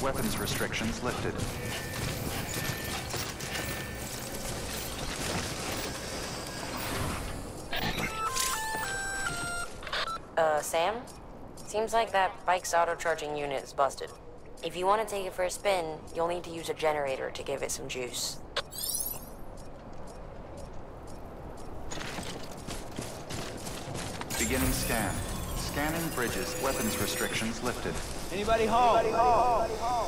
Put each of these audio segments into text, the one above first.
Weapons restrictions lifted. Sam? Seems like that bike's auto-charging unit is busted. If you want to take it for a spin, you'll need to use a generator to give it some juice. Beginning scan. Scanning bridges. Weapons restrictions lifted. Anybody home? Anybody home?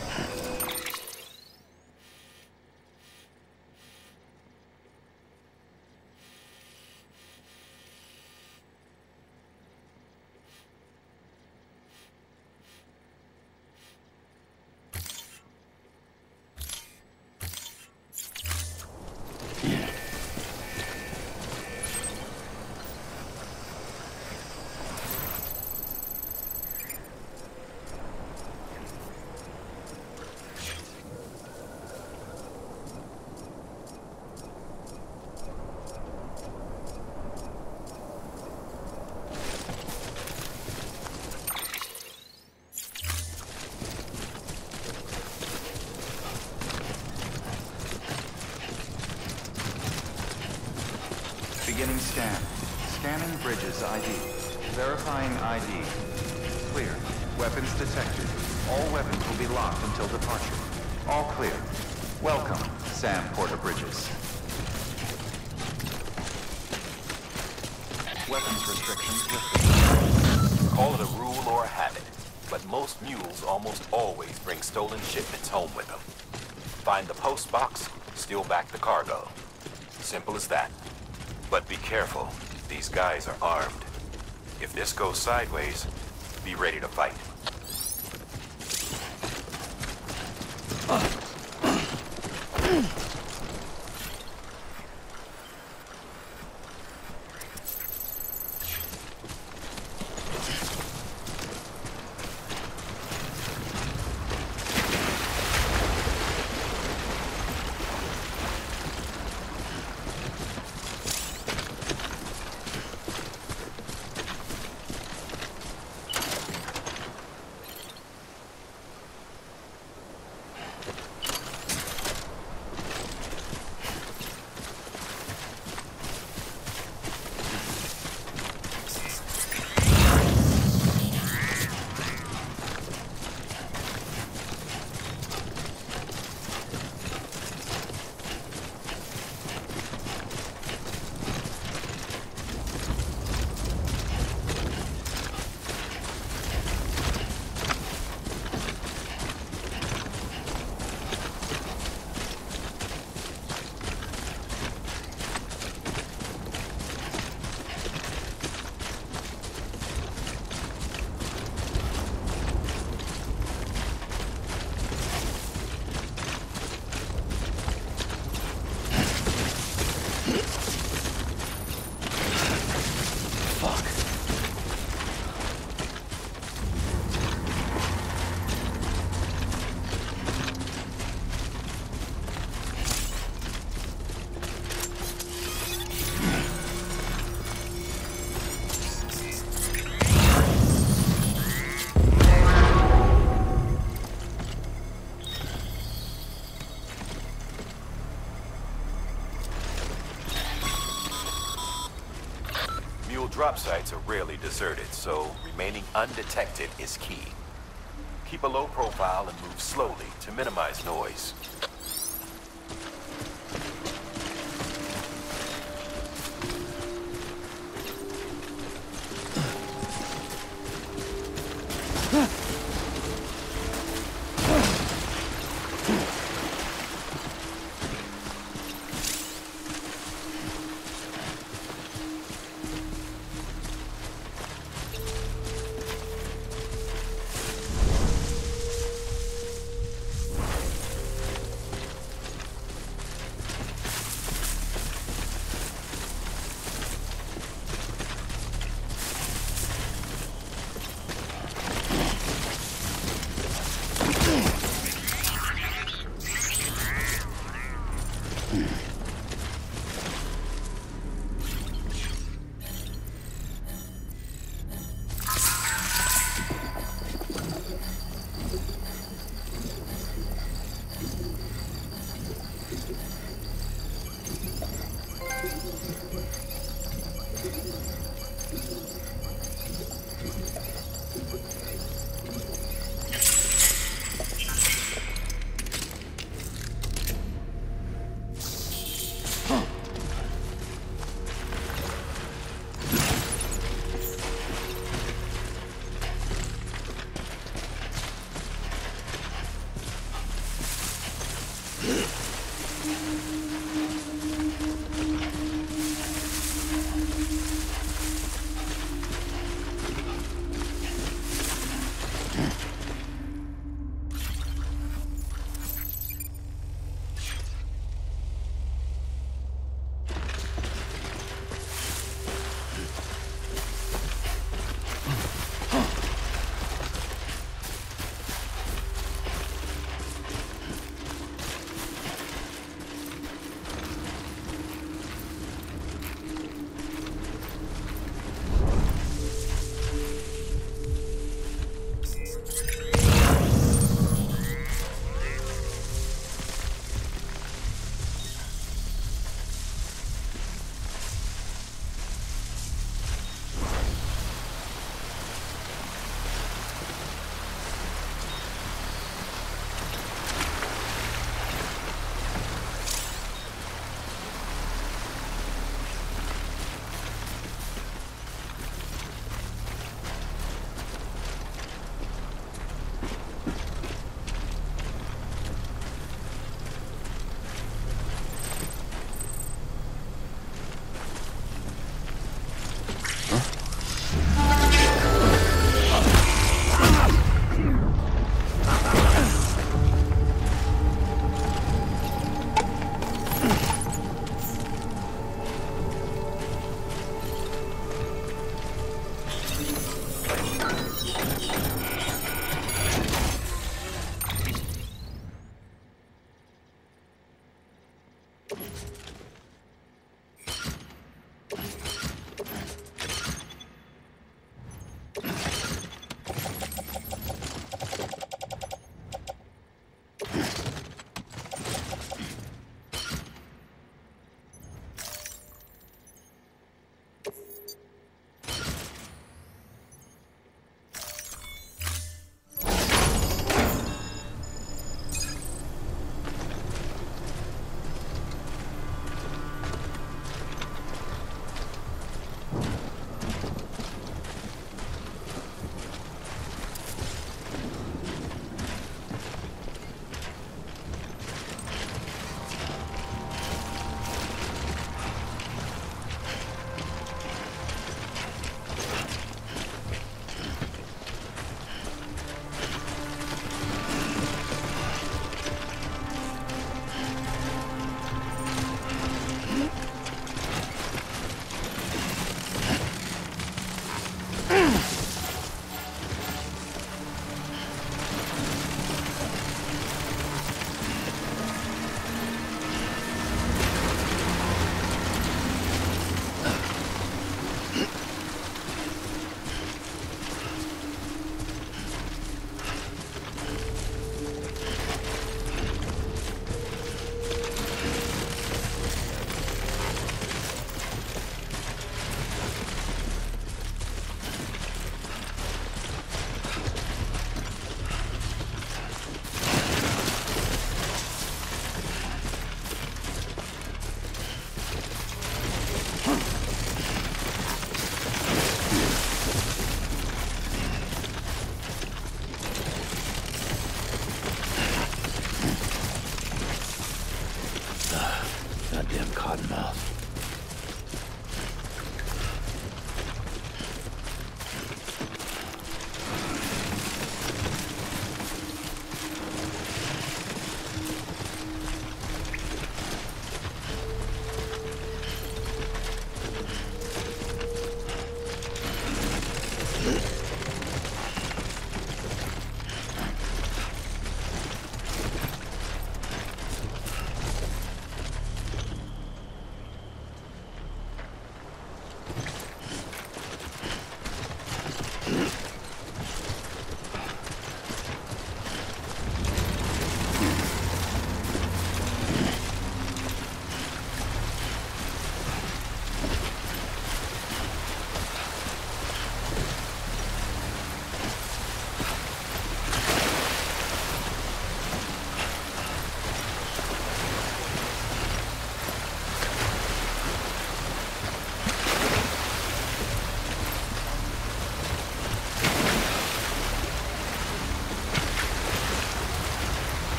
Beginning scan. Scanning bridges ID. Verifying ID. Clear. Weapons detected. All weapons will be locked until departure. All clear. Welcome, Sam Porter Bridges. Weapons restrictions lifted. Call it a rule or a habit, but most mules almost always bring stolen shipments home with them. Find the post box, steal back the cargo. Simple as that. But be careful. These guys are armed. If this goes sideways, be ready to fight. Drop sites are rarely deserted, so remaining undetected is key. Keep a low profile and move slowly to minimize noise.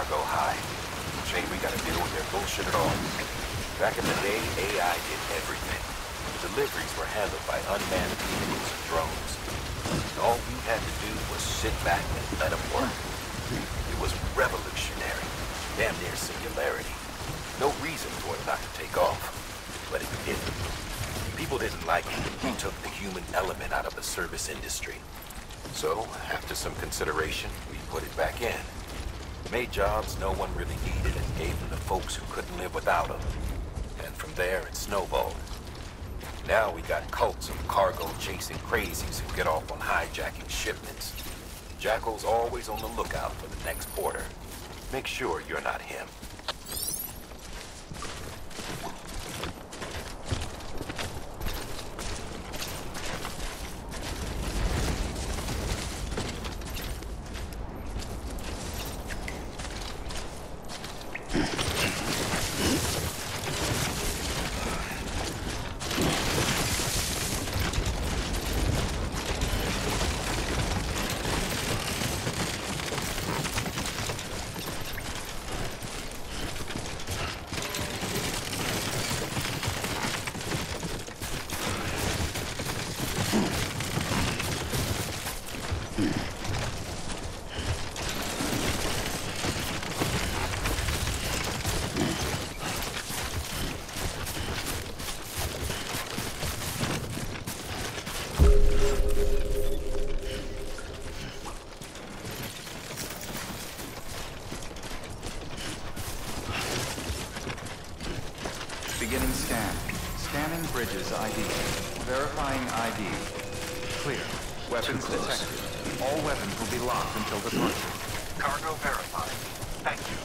cargo high. Shame we gotta deal with their bullshit at all. Back in the day, AI did everything. Deliveries were handled by unmanned vehicles and drones. All we had to do was sit back and let them work. It was revolutionary. Damn near singularity. No reason for it not to take off. But it didn't. People didn't like it. We took the human element out of the service industry. So, after some consideration, we put it back in. Made jobs no one really needed and gave them to folks who couldn't live without them. And from there, it snowballed. Now we got cults of cargo-chasing crazies who get off on hijacking shipments. Jackal's always on the lookout for the next porter. Make sure you're not him. Beginning scan. Scanning bridges ID. Verifying ID. Clear. Weapons detected. All weapons will be locked until departure. Cargo verified. Thank you.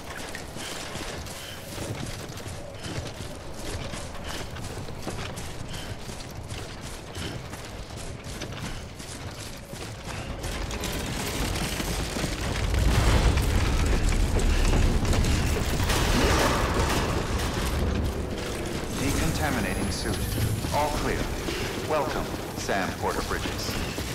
Decontaminating suit. All clear. Welcome, Sam Porter Bridges.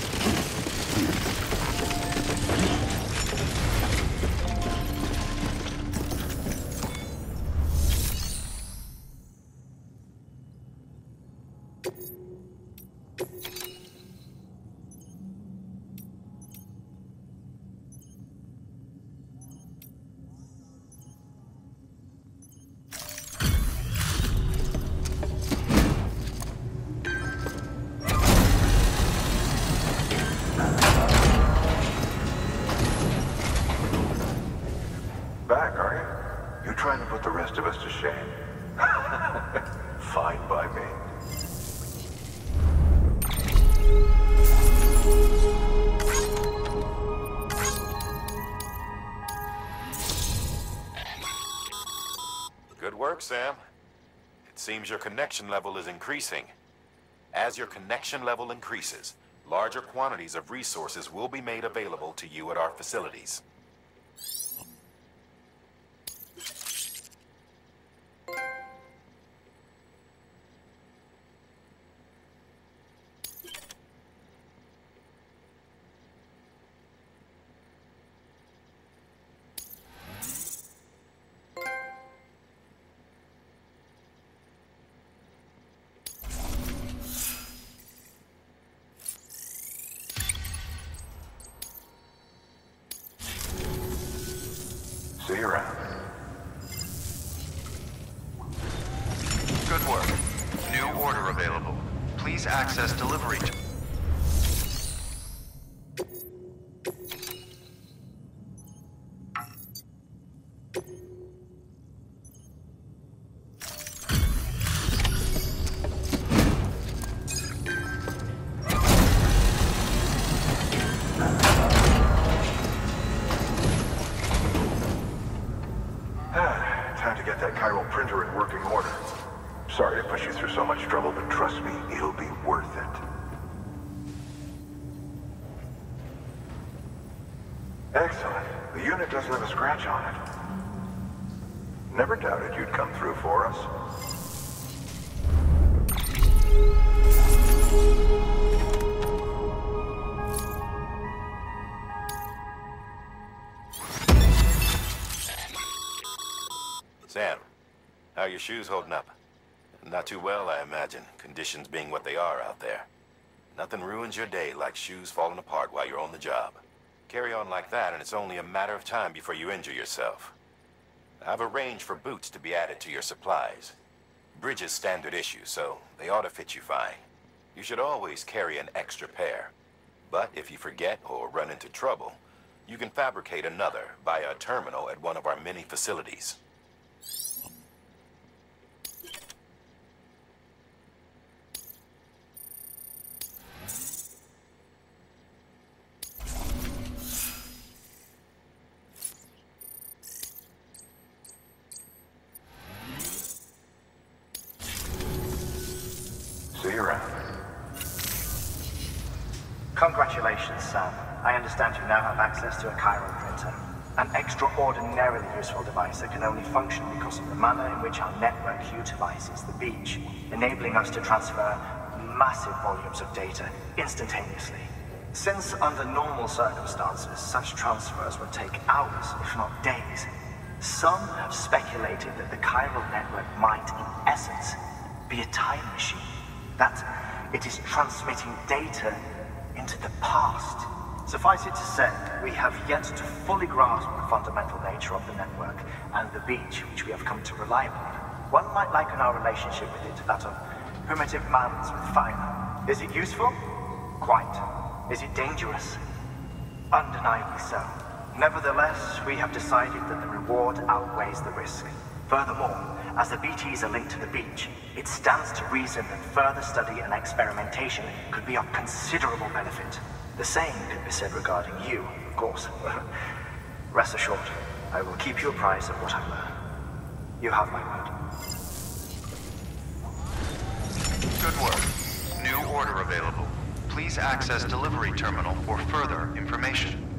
Back, are you? You trying to put the rest of us to shame? Fine by me. Good work, Sam. It seems your connection level is increasing. As your connection level increases, larger quantities of resources will be made available to you at our facilities. See you around. Good work. New order available. Please access delivery. Time to get that chiral printer in working order. Sorry to push you through so much trouble, but trust me, it'll be worth it. Excellent. The unit doesn't have a scratch on it. Never doubted you'd come through for us. Sam, how are your shoes holding up? Not too well, I imagine, conditions being what they are out there. Nothing ruins your day like shoes falling apart while you're on the job. Carry on like that, and it's only a matter of time before you injure yourself. I've arranged for boots to be added to your supplies. Bridges standard issue, so they ought to fit you fine. You should always carry an extra pair. But if you forget or run into trouble, you can fabricate another via a terminal at one of our many facilities. See you around. Congratulations, Sam. I understand you now have access to a chiral printer. An extraordinarily useful device that can only function because of the manner in which our network utilizes the beach, enabling us to transfer massive volumes of data instantaneously. Since under normal circumstances, such transfers would take hours, if not days, some have speculated that the chiral network might, in essence, be a time machine. That it is transmitting data into the past. Suffice it to say, we have yet to fully grasp the fundamental nature of the network and the beach which we have come to rely upon. One might liken our relationship with it to that of primitive mammals with fire. Is it useful? Quite. Is it dangerous? Undeniably so. Nevertheless, we have decided that the reward outweighs the risk. Furthermore, as the BTs are linked to the beach, it stands to reason that further study and experimentation could be of considerable benefit. The same can be said regarding you, of course. Rest assured, I will keep you apprised of what I learn. You have my word. Good work. New order available. Please access delivery terminal for further information.